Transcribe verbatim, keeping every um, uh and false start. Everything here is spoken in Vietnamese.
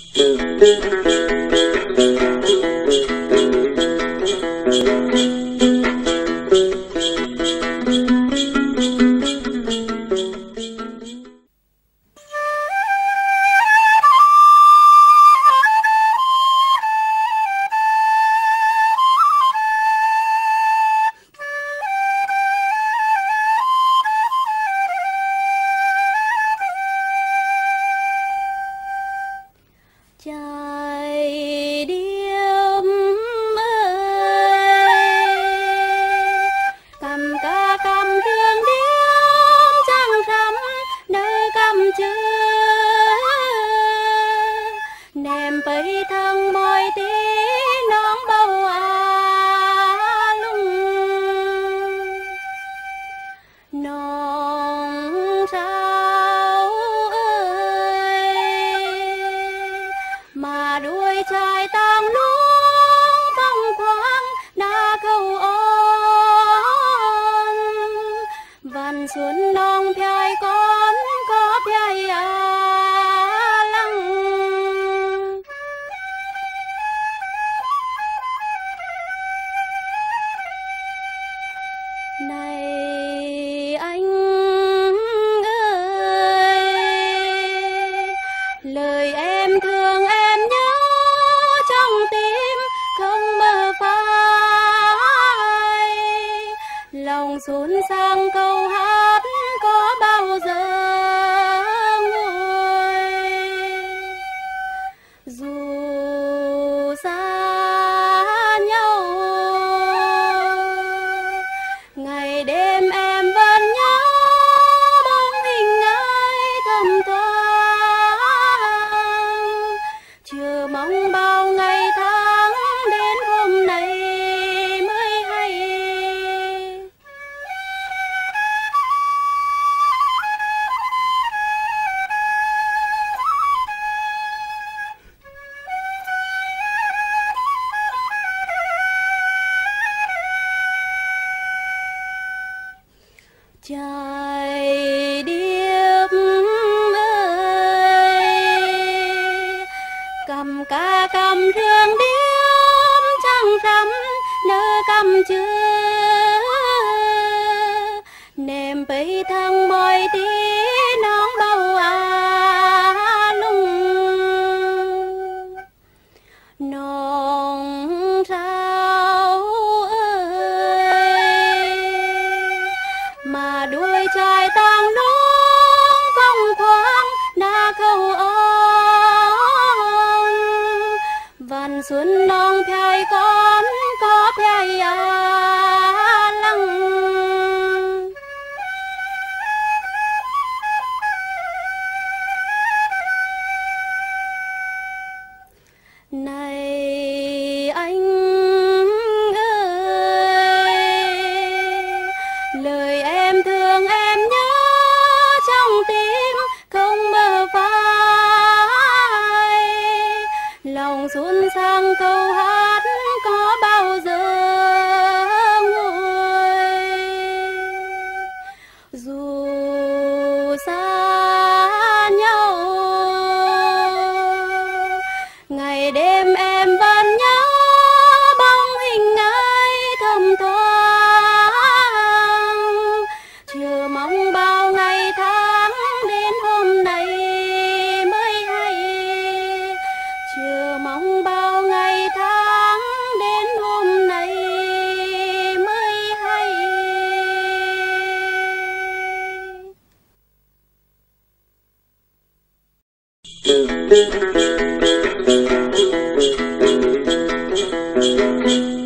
Trời điếm ơi, cầm ca cầm thương điếm trăng rằm nơi cầm chữ nèm bấy thăng môi tí nón bầu à lung nón sao mà đuôi trai tang luống phong khoáng đã câu ôn văn xuân non phai con có phai à lăng này anh ơi, lời em thương em nhớ trong tim không mơ phai, lòng xuân sang câu hát có bao giờ nguôi, dù xa nhau ngày đêm em vẫn nhớ bóng hình ai thầm thoáng, chưa mong bao ngày tháng đến hôm nay mới hay. Trời điếm ơi, cầm ca cầm thương điếm trăng rằm nơi cầm chữ nèm bấy thăng môi tí nón bầu à lung nón sao mà đuôi trai tang luống phong khoáng đã câu ôn văn xuân non phai con có phai à lăng này anh ơi, lời em thương em nhớ trong tim không mơ phai, lòng xuân sang câu hát có bao giờ nguôi, dù xa nhau ngày đêm em vẫn nhớ bóng hình ai thầm thoáng, chưa mong bao ngày tháng đến hôm nay mới hay, chưa mong bao ngày tháng đến hôm nay mới hay. Thank you.